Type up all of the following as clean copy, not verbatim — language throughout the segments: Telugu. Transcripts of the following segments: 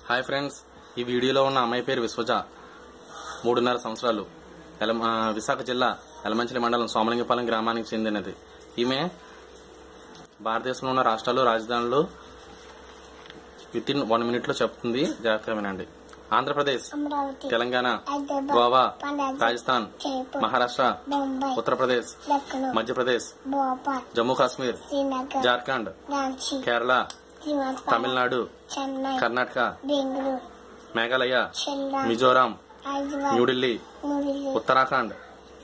హాయ్ ఫ్రెండ్స్, ఈ వీడియోలో ఉన్న అమ్మాయి పేరు విశ్వజ. 3.5 సంవత్సరాలు. విశాఖ జిల్లా ఎలమంచిలి మండలం సోమలింగపాలెం గ్రామానికి చెందినది. ఈమె భారతదేశంలో ఉన్న రాష్ట్రాలు రాజధానులు వితిన్ 1 minute లో చెప్తుంది. జాగ్రత్తగా వినండి. Andhra Pradesh, Telangana, Goa, Rajasthan, Maharashtra, Uttar Pradesh, Madhya Pradesh, Jammu Kashmir, Jharkhand, Kerala, Tamil Nadu, Karnataka, Meghalaya, Mizoram, New Delhi, Uttarakhand,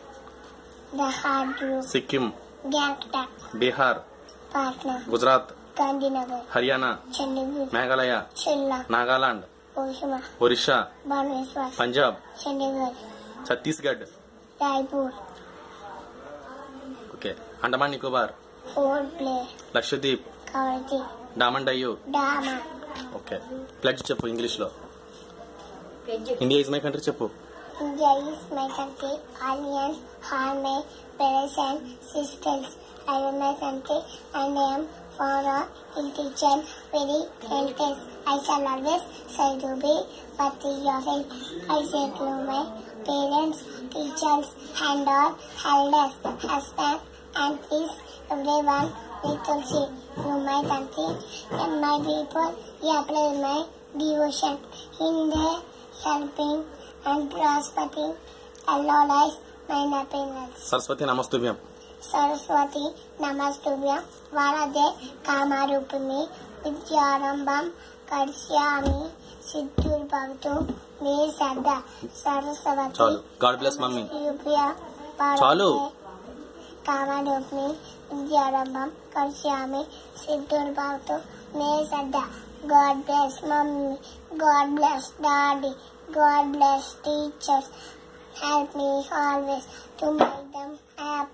Sikkim, Bihar, Gujarat, Haryana, Meghalaya, Nagaland, Orissa, Punjab, Chhattisgarh, okay, Andaman Nicobar, Lakshadweep, Daman Diu. Okay, pledge చెప్పు ఇంగ్లీష్ లో. ఇండియా ఇస్ మై కంట్రీ చెప్పు. India is my country. Aliens are my brothers and sisters. I love my country and I am for a teacher very contest. I shall always try to be patriotic. I say to my parents, teachers and all elders, husband and peace, everyone little see to my country and my people. Yeah, play my devotion in the helping and prospering. Allah lies my happiness. Saraswati నమస్తుభ్యం. सरस्वती नमस्तुभ्यं वरदे कामरूपिणी विद्यारंभं करिष्यामि सिद्धिर्भवतु मे सदा. Saraswati God bless mummy. चालू कामरूपिणी विद्यारंभं करिष्यामि सिद्धिर्भवतु मे सदा. God bless mummy, God bless daddy, God bless teachers. Help me always to make them happy.